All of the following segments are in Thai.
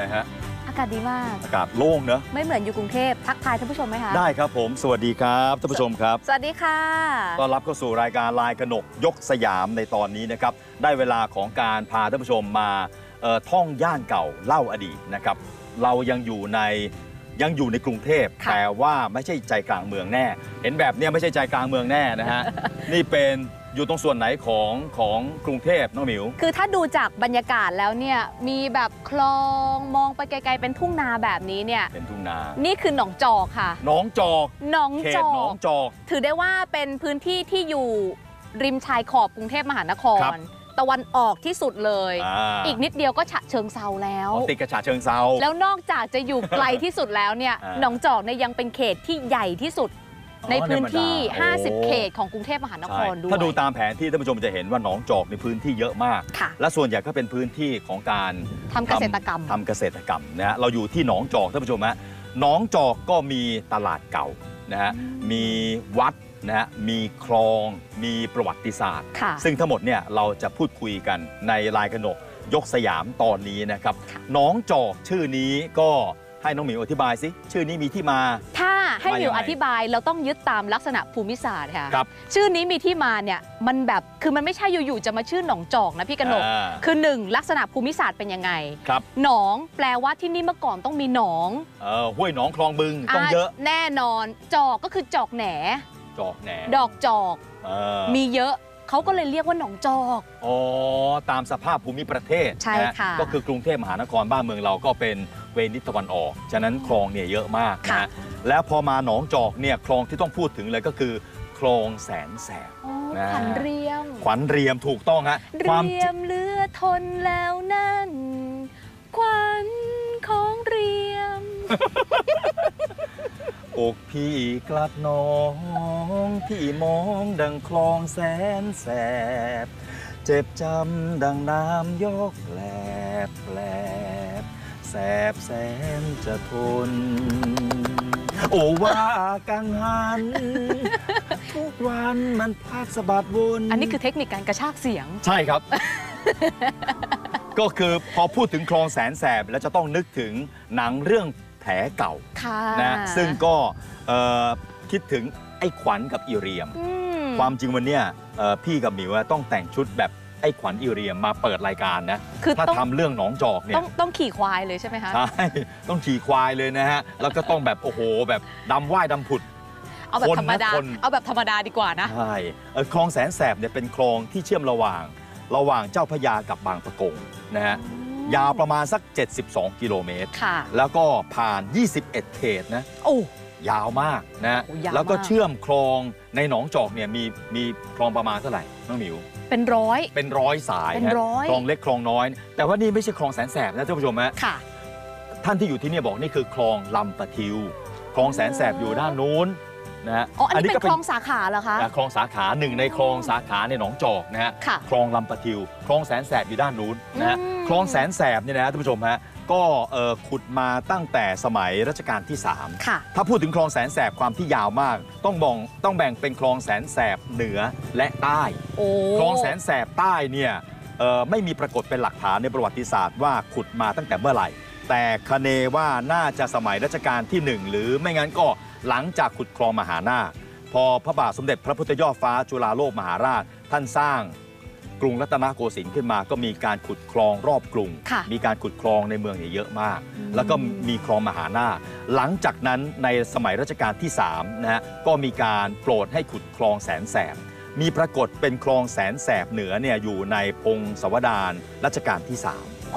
ฮะอากาศดีมากอากาศโล่งเนอะไม่เหมือนอยู่กรุงเทพทักทายท่านผู้ชมไหมคะได้ครับผมสวัสดีครับท่านผู้ชมครับสวัสดีค่ะต้อนรับเข้าสู่รายการลายกนกยกสยามในตอนนี้นะครับได้เวลาของการพาท่านผู้ชมมาท่องย่านเก่าเล่าอดีตนะครับเรายังอยู่ในกรุงเทพแต่ว่าไม่ใช่ใจกลางเมืองแน่เห็นแบบนี้ไม่ใช่ใจกลางเมืองแน่นะฮะ นี่เป็นอยู่ตรงส่วนไหนของกรุงเทพน้องหมิวคือถ้าดูจากบรรยากาศแล้วเนี่ยมีแบบคลองมองไปไกลๆเป็นทุ่งนาแบบนี้เนี่ยเป็นทุ่งนานี่คือหนองจอกค่ะหนองจอกหนองจอกหนองจอกถือได้ว่าเป็นพื้นที่ที่อยู่ริมชายขอบกรุงเทพมหานครตะวันออกที่สุดเลยอีกนิดเดียวก็ฉะเชิงเทราแล้วติดกับฉะเชิงเทราแล้วนอกจากจะอยู่ไกลที่สุดแล้วเนี่ยหนองจอกเนี่ยยังเป็นเขตที่ใหญ่ที่สุดในพื้นที่50เขตของกรุงเทพมหานครด้วยถ้าดูตามแผนที่ท่านผู้ชมจะเห็นว่าหนองจอกในพื้นที่เยอะมากและส่วนใหญ่ก็เป็นพื้นที่ของการทำเกษตรกรรมนะฮะเราอยู่ที่หนองจอกท่านผู้ชมฮะหนองจอกก็มีตลาดเก่านะฮะมีวัดนะฮะมีคลองมีประวัติศาสตร์ซึ่งทั้งหมดเนี่ยเราจะพูดคุยกันในลายกนกยกสยามตอนนี้นะครับหนองจอกชื่อนี้ก็ให้น้องหมิวอธิบายสิชื่อนี้มีที่มาถ้าให้หมิวอธิบายเราต้องยึดตามลักษณะภูมิศาสตร์ค่ะชื่อนี้มีที่มาเนี่ยมันแบบคือมันไม่ใช่อยู่ๆจะมาชื่อหนองจอกนะพี่กนกคือ1ลักษณะภูมิศาสตร์เป็นยังไงหนองแปลว่าที่นี่เมื่อก่อนต้องมีหนองห้วยหนองคลองบึงต้องเยอะแน่นอนจอกก็คือจอกแหนดอกจอกมีเยอะเขาก็เลยเรียกว่าหนองจอกตามสภาพภูมิประเทศใช่ค่ะก็คือกรุงเทพมหานครบ้านเมืองเราก็เป็นเวนิสตะวันออกฉะนั้นคลองเนี่ยเยอะมากนะแล้วพอมาหนองจอกเนี่ยคลองที่ต้องพูดถึงเลยก็คือคลองแสนแสบขวัญเรียมถูกต้องฮะเรียมเลือทนแล้วนั่นขวัญของเรียมอกพี่กลัดน้องพี่มองดังคลองแสนแสบเจ็บจำดังน้ำยกแหลบแสบแสนจะทนโอ้ว่ากังหันทุกวันมันพาดสะบัดวนอันนี้คือเทคนิคการกระชากเสียงใช่ครับ ก็คือพอพูดถึงคลองแสนแสบแล้วจะต้องนึกถึงหนังเรื่องแผลเก่านะซึ่งก็คิดถึงไอ้ขวัญกับอีเรียมความจริงวันนี้พี่กับหมิวต้องแต่งชุดแบบไอ้ขวัญอีเรียมมาเปิดรายการนะถ้าทำเรื่องหนองจอกเนี่ยต้องขี่ควายเลยใช่ไหมคะใช่ต้องขี่ควายเลยนะฮะแล้วก็ต้องแบบโอ้โหแบบดำว่ายดำผุดเอาแบบธรรมดาดีกว่านะใช่คลองแสนแสบเนี่ยเป็นคลองที่เชื่อมระหว่างเจ้าพระยากับบางปะกงนะฮะยาวประมาณสัก72กิโลเมตรแล้วก็ผ่าน21เขตนะโอ้ยาวมากนะแล้วก็เชื่อมคลองในหนองจอกเนี่ยมีคลองประมาณเท่าไหร่น้องหมิวเป็นร้อยสายนะคลองเล็กคลองน้อยแต่ว่านี่ไม่ใช่คลองแสนแสบนะท่านผู้ชมฮะท่านที่อยู่ที่นี่บอกนี่คือคลองลำปะทิวคลองแสนแสบอยู่ด้านนู้นนะฮะอันนี้เป็นคลองสาขาเหรอคะคลองสาขาหนึ่งในคลองสาขาในหนองจอกนะฮะคลองลำปะทิวคลองแสนแสบอยู่ด้านนู้นนะฮะคลองแสนแสบเนี่ยนะท่านผู้ชมฮะก็ขุดมาตั้งแต่สมัยรัชกาลที่3ถ้าพูดถึงคลองแสนแสบความที่ยาวมากต้องแบ่งเป็นคลองแสนแสบเหนือและใต้คลองแสนแสบใต้เนี่ยไม่มีปรากฏเป็นหลักฐานในประวัติศาสตร์ว่าขุดมาตั้งแต่เมื่อไหร่แต่คเนว่าน่าจะสมัยรัชกาลที่1หรือไม่งั้นก็หลังจากขุดคลองมหานาคพอพระบาทสมเด็จพระพุทธยอดฟ้าจุฬาโลกมหาราชท่านสร้างกรุงรัตนโกสินทร์ขึ้นมาก็มีการขุดคลองรอบกรุงมีการขุดคลองในเมืองเยอะมากแล้วก็มีคลองมหานาคหลังจากนั้นในสมัยรัชกาลที่3นะฮะก็มีการโปรดให้ขุดคลองแสนแสบมีปรากฏเป็นคลองแสนแสบเหนือเนี่ยอยู่ในพงศาวดารรัชกาลที่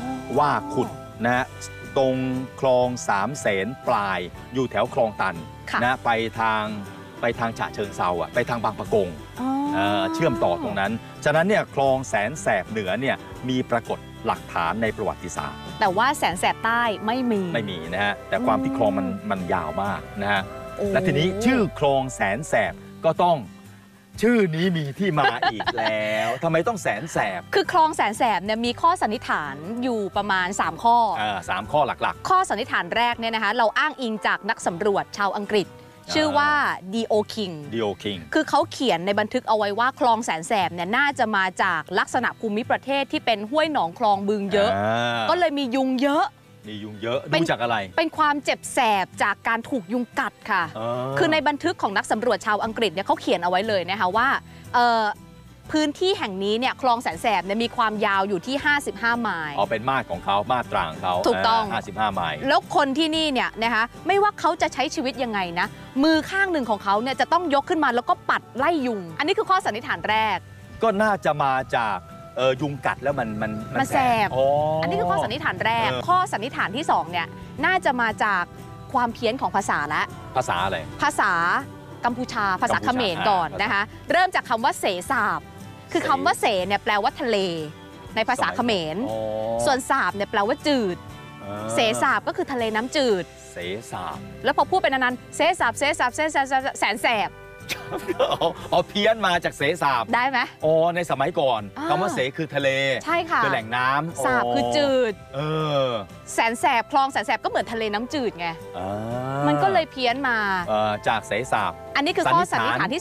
3ว่าขุดนะฮะตรงคลองสามเสนปลายอยู่แถวคลองตันนะไปทางฉะเชิงเทราไปทางบางปะกงเชื่อมต่อตรงนั้นฉะนั้นเนี่ยคลองแสนแสบเหนือเนี่ยมีปรากฏหลักฐานในประวัติศาสตร์แต่ว่าแสนแสบใต้ไม่มีนะฮะแต่ความที่คลองมันยาวมากนะฮะและทีนี้ชื่อคลองแสนแสบก็ต้องชื่อนี้มีที่มาอีกแล้วทำไมต้องแสนแสบคือคลองแสนแสบเนี่ยมีข้อสันนิษฐานอยู่ประมาณ3ข้อ 3ข้อหลักๆข้อสันนิษฐานแรกเนี่ยนะคะเราอ้างอิงจากนักสำรวจชาวอังกฤษชื่อว่าดีโอคิงคือเขาเขียนในบันทึกเอาไว้ว่าคลองแสนแสบเนี่ยน่าจะมาจากลักษณะภูมิประเทศที่เป็นห้วยหนองคลองบึงเยอะก็เลยมียุงเยอะมียุงเยอะดูจากอะไรเป็นความเจ็บแสบจากการถูกยุงกัดค่ะคือในบันทึกของนักสำรวจชาวอังกฤษเนี่ยเขาเขียนเอาไว้เลยนะคะว่าพื้นที่แห่งนี้เนี่ยคลองแสนแสบเนี่ยมีความยาวอยู่ที่55 ไมล์เป็นมาตรของเขามาตราของเขาถูกต้อง 55 ไมล์แล้วคนที่นี่เนี่ยนะคะไม่ว่าเขาจะใช้ชีวิตยังไงนะมือข้างหนึ่งของเขาเนี่ยจะต้องยกขึ้นมาแล้วก็ปัดไล่ยุงอันนี้คือข้อสันนิษฐานแรกก็น่าจะมาจากยุงกัดแล้วมันแสบอันนี้คือข้อสันนิษฐานแรกข้อสันนิษฐานที่2เนี่ยน่าจะมาจากความเพี้ยนของภาษาและภาษาอะไรภาษากัมพูชาภาษาเขมรก่อนนะคะเริ่มจากคำว่าเสสาบคือคำว่าเสเนี่ยแปลว่าทะเลในภาษาเขมรส่วนสาบเนี่ยแปลว่าจืดเสสาบก็คือทะเลน้ำจืดเสสาบแล้วพอพูดเป็นนานๆเสสาบเสสาบเสสาบแสนแสบเพี้ยนมาจากเสสาบได้ไหมในสมัยก่อนคำว่าเสคือทะเลใช่ค่ะคือแหล่งน้ำสาบคือจืดแสนแสบคลองแสนแสบก็เหมือนทะเลน้ำจืดไงมันก็เลยเพี้ยนมาจากเสสาบอันนี้คือข้อสันนิษฐานที่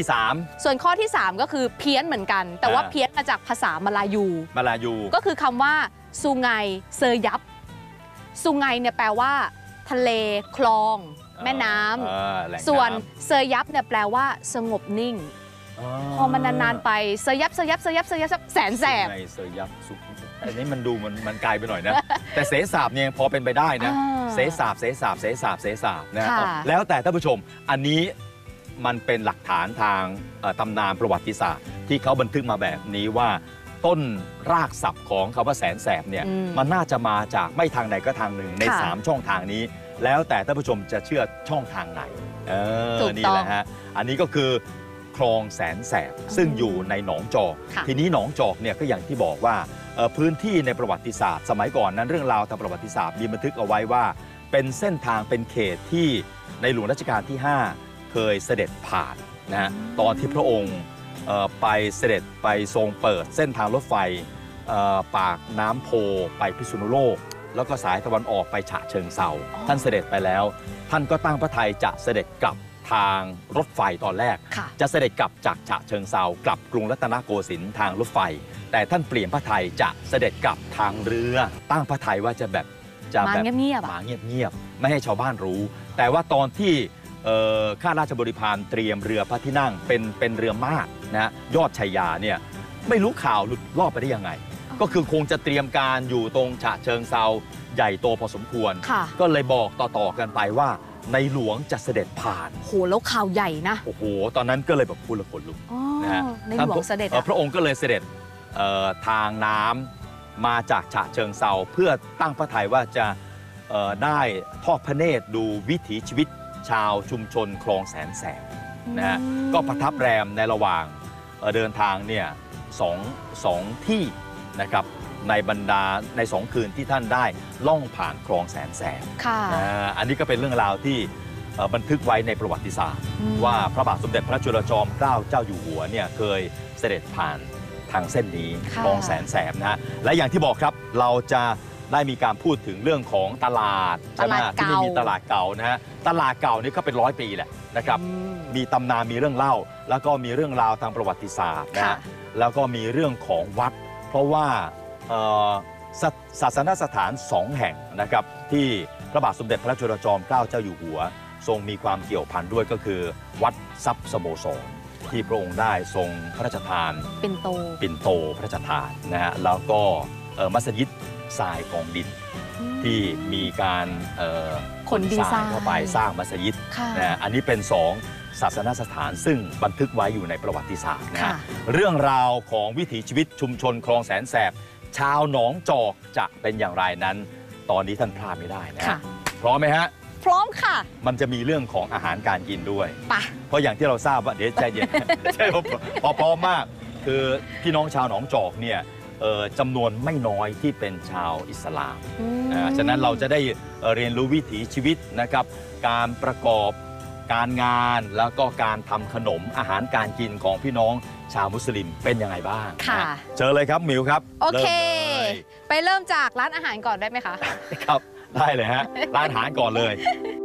3ส่วนข้อที่3ก็คือเพี้ยนเหมือนกันแต่ว่าเพี้ยนมาจากภาษามลายูก็คือคำว่าซูไงเซยับซูไงเนี่ยแปลว่าทะเลคลองแม่น้ำส่วนเซยับเนี่ยแปลว่าสงบนิ่งพอมันนานๆไปเซยับแสนแสบเซยับอันนี้มันดูมันไกลไปหน่อยนะแต่เสสาบเนี่ยพอเป็นไปได้นะเสสาบนะแล้วแต่ท่านผู้ชมอันนี้มันเป็นหลักฐานทางตำนานประวัติศาสตร์ที่เขาบันทึกมาแบบนี้ว่าต้นรากศัพท์ของคำว่าแสนแสบเนี่ยมันน่าจะมาจากไม่ทางใดก็ทางหนึ่งใน3ช่องทางนี้แล้วแต่ท่านผู้ชมจะเชื่อช่องทางไหนนี่แหละฮะอันนี้ก็คือคลองแสนแสบซึ่งอยู่ในหนองจอกทีนี้หนองจอกเนี่ยก็อย่างที่บอกว่าพื้นที่ในประวัติศาสตร์สมัยก่อนนั้นเรื่องราวทางประวัติศาสตร์มีบันทึกเอาไว้ว่าเป็นเส้นทางเป็นเขตที่ในหลวงรัชกาลที่5เคยเสด็จผ่านนะตอนที่พระองค์ไปเสด็จไปทรงเปิดเส้นทางรถไฟปากน้ำโพไปพิษณุโลกแล้วก็สายตะวันออกไปฉะเชิงเทราท่านเสด็จไปแล้วท่านก็ตั้งพระทัยจะเสด็จกลับทางรถไฟตอนแรกจะเสด็จกลับจากฉะเชิงเทรากลับกรุงรัตนโกสินทร์ทางรถไฟแต่ท่านเปลี่ยนพระทัยจะเสด็จกลับทางเรือตั้งพระทัยว่าจะมาเงียบไม่ให้ชาวบ้านรู้แต่ว่าตอนที่ข้าราชบริพารเตรียมเรือพระที่นั่งเป็นเรือมาดนะยอดชัยยาเนี่ยไม่รู้ข่าวหลุดรอดไปได้ยังไงก็คือคงจะเตรียมการอยู่ตรงฉะเชิงเทราใหญ่โตพอสมควรก็เลยบอกต่อกันไปว่าในหลวงจะเสด็จผ่านโหแล้วข่าวใหญ่นะโอ้โหตอนนั้นก็เลยแบบพูดละขนลุกนะฮะในหลวงเสด็จพระองค์ก็เลยเสด็จทางน้ำมาจากฉะเชิงเทราเพื่อตั้งพระทัยว่าจะได้ทอดพระเนตรดูวิถีชีวิตชาวชุมชนคลองแสนแสบนะฮะก็ประทับแรมในระหว่างเดินทางเนี่ยสองที่นะครับในบรรดาใน2 คืนที่ท่านได้ล่องผ่านคลองแสนแสบอันนี้ก็เป็นเรื่องราวที่บันทึกไว้ในประวัติศาสตร์ว่าพระบาทสมเด็จพระจุลจอมเกล้าเจ้าอยู่หัวเนี่ยเคยเสด็จผ่านทางเส้นนี้คลองแสนแสบนะฮะและอย่างที่บอกครับเราจะได้มีการพูดถึงเรื่องของตลาดใช่ไหมที่นี่มีตลาดเก่านะฮะตลาดเก่านี่ก็เป็น100 ปีแหละนะครับมีตำนานมีเรื่องเล่าแล้วก็มีเรื่องราวทางประวัติศาสตร์นะแล้วก็มีเรื่องของวัดเพราะว่าศาสนสถาน2 แห่งนะครับที่พระบาทสมเด็จพระจุลจอมเกล้าเจ้าอยู่หัวทรงมีความเกี่ยวพันด้วยก็คือวัดทรัพย์สโมสรที่พระองค์ได้ทรงพระราชทานปิ่นโตพระราชทานนะฮะแล้วก็มัสยิดทรายกองดินที่มีการขนดินทรายเข้าไปสร้างมัสยิดนะอันนี้เป็น2 ศาสนสถานซึ่งบันทึกไว้อยู่ในประวัติศาสตร์นะเรื่องราวของวิถีชีวิตชุมชนคลองแสนแสบชาวหนองจอกจะเป็นอย่างไรนั้นตอนนี้ท่านพลาดไม่ได้นะพร้อมไหมฮะพร้อมค่ะมันจะมีเรื่องของอาหารการกินด้วยเพราะอย่างที่เราทราบว่าเดี๋ยวใจเย็นใช่พร้อมมากคือพี่น้องชาวหนองจอกเนี่ยจำนวนไม่น้อยที่เป็นชาวอิสลามฉะนั้นเราจะได้เรียนรู้วิถีชีวิตนะครับการประกอบการงานแล้วก็การทำขนมอาหารการกินของพี่น้องชาวมุสลิมเป็นยังไงบ้างเจอเลยครับมิวครับโอเคไปเริ่มจากร้านอาหารก่อนได้ไหมคะครับได้เลยฮะร้านอาหารก่อนเลย